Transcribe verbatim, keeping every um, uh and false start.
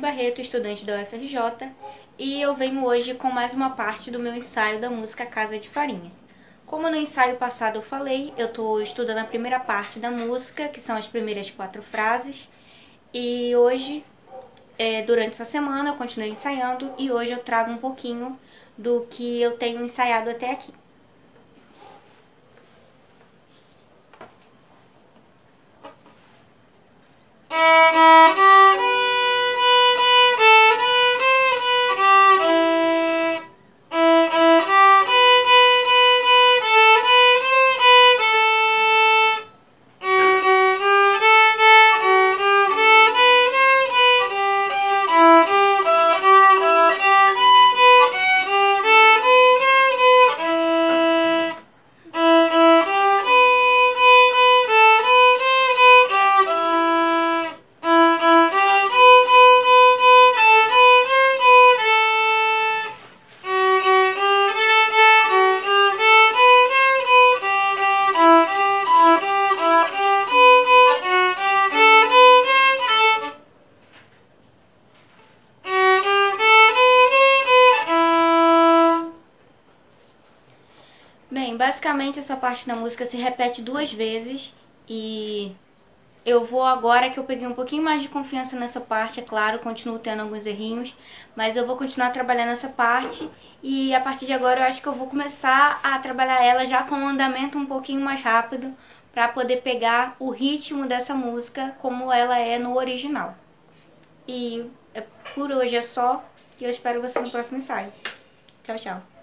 Barreto, estudante da U F R J, e eu venho hoje com mais uma parte do meu ensaio da música Casa de Farinha. Como no ensaio passado eu falei, eu estou estudando a primeira parte da música, que são as primeiras quatro frases, e hoje, é, durante essa semana, eu continuei ensaiando e hoje eu trago um pouquinho do que eu tenho ensaiado até aqui. Bem, basicamente essa parte da música se repete duas vezes e eu vou agora que eu peguei um pouquinho mais de confiança nessa parte, é claro, continuo tendo alguns errinhos, mas eu vou continuar trabalhando essa parte e a partir de agora eu acho que eu vou começar a trabalhar ela já com um andamento um pouquinho mais rápido para poder pegar o ritmo dessa música como ela é no original. E por hoje é só e eu espero você no próximo ensaio. Tchau, tchau.